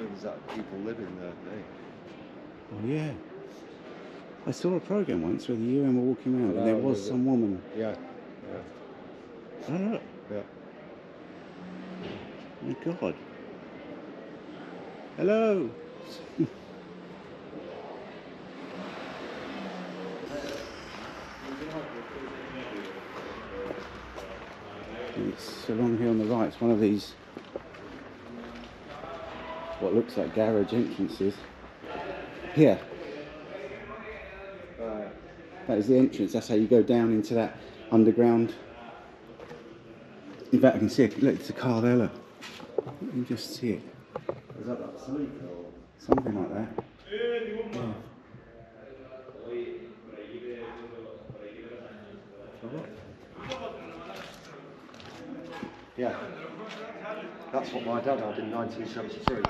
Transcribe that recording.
means that people living there, eh? Oh yeah. I saw a programme once where the UN were walking around and there was some woman. Yeah. Oh look. Yeah. Oh my God. Hello. It's along here on the right. It's one of these, what looks like garage entrances. Here. That is the entrance. That's how you go down into that underground. In fact, I can see it. Look, it's a car there. Look. Let me just see it. Is that sleep or something like that? Yeah. Yeah. That's what my dad had in 1973.